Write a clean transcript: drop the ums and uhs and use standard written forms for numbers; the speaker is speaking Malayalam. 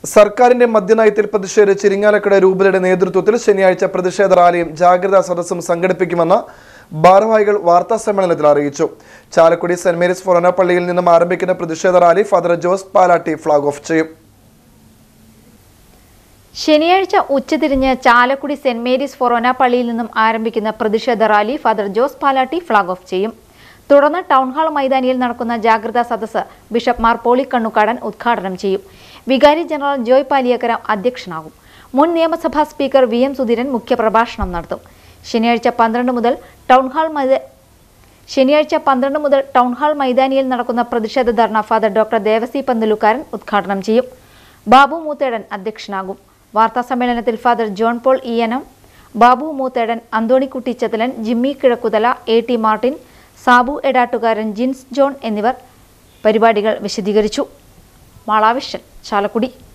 സർക്കാരിന്റെ മദ്യനയത്തിൽ പ്രതിഷേധിച്ച് ഇരിങ്ങാലക്കുട രൂപതയുടെ നേതൃത്വത്തിൽ ശനിയാഴ്ച പ്രതിഷേധ റാലിയും ജാഗ്രതാ സദസ്സും സംഘടിപ്പിക്കുമെന്ന് ഭാരവാഹികൾ വാർത്താ സമ്മേളനത്തിൽ അറിയിച്ചു. ചാലക്കുടി സെന്റ് മേരീസ് ഫൊറോന പള്ളിയിൽ നിന്നും ആരംഭിക്കുന്ന പ്രതിഷേധ rally father Jose Palatty flag off ചെയ്യും. ശനിയാഴ്ച ഉച്ചതിരിഞ്ഞ് ചാലക്കുടി സെന്റ് മേരീസ് ഫൊറോന പള്ളിയിൽ നിന്നും ആരംഭിക്കുന്ന പ്രതിഷേധ rally father Jose Palatty flag off ചെയ്യും. തുടർന്ന് ടൗൺ ഹാൾ മൈതാനിയിൽ നടക്കുന്ന ജാഗ്രതാ സദസ്സ് ബിഷപ്പ് മാർ പോളി കണ്ണുകാടൻ ഉദ്ഘാടനം ചെയ്യും. വികാരി ജനറൽ ജോയ് പാലിയക്കര അധ്യക്ഷനാകും. മുൻ നിയമസഭാ സ്പീക്കർ VM സുധീരൻ മുഖ്യപ്രഭാഷണം നടത്തും. ശനിയാഴ്ച 12 മുതൽ ടൗൺ ഹാൾ മൈതാനിയിൽ നടക്കുന്ന പ്രതിഷേധ ധർണ ഫാദർ ഡോക്ടർ ദേവസി പന്തലുകാരൻ ഉദ്ഘാടനം ചെയ്യും. ബാബു മൂത്തേടൻ അധ്യക്ഷനാകും. വാർത്താ സമ്മേളനത്തിൽ ഫാദർ ജോൺ പോൾ ഇയനം, ബാബു മൂത്തേടൻ, അന്തോണിക്കുട്ടി ചതലൻ, ജിമ്മി കിഴക്കുതല, AT മാർട്ടിൻ, സാബു എടാട്ടുകാരൻ, ജിൻസ് ജോൺ എന്നിവർ പരിപാടികൾ വിശദീകരിച്ചു. മാളാവിഷൻ, ചാലക്കുടി.